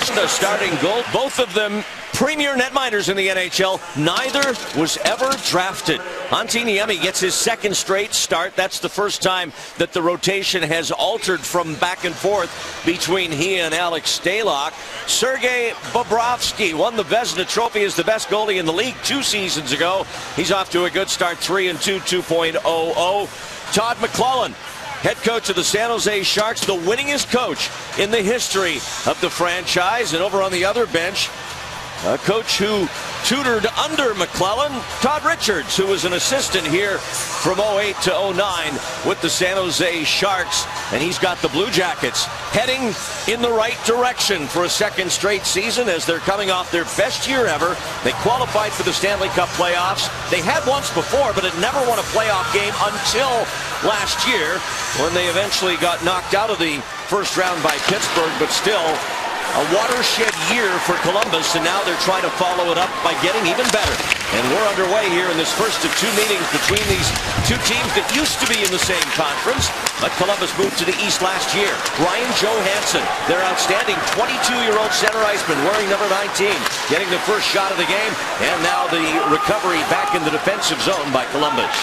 The starting goal, both of them premier netminders in the NHL. Neither was ever drafted. Antti Niemi gets his second straight start. That's the first time that the rotation has altered from back and forth between he and Alex Stalock. Sergei Bobrovsky won the Vezina Trophy as the best goalie in the league 2 seasons ago. He's off to a good start, 3-2, 2.00. Todd McLellan, head coach of the San Jose Sharks, the winningest coach in the history of the franchise. And over on the other bench, a coach who tutored under McLellan, Todd Richards, who was an assistant here from 08 to 09 with the San Jose Sharks. And he's got the Blue Jackets heading in the right direction for a second straight season as they're coming off their best year ever. They qualified for the Stanley Cup playoffs. They had once before, but had never won a playoff game until last year when they eventually got knocked out of the first round by Pittsburgh, but still a watershed year for Columbus, and now they're trying to follow it up by getting even better. And we're underway here in this first of 2 meetings between these 2 teams that used to be in the same conference, but Columbus moved to the East last year. Ryan Johansson, their outstanding 22-year-old center iceman, wearing number 19, getting the first shot of the game, and now the recovery back in the defensive zone by Columbus.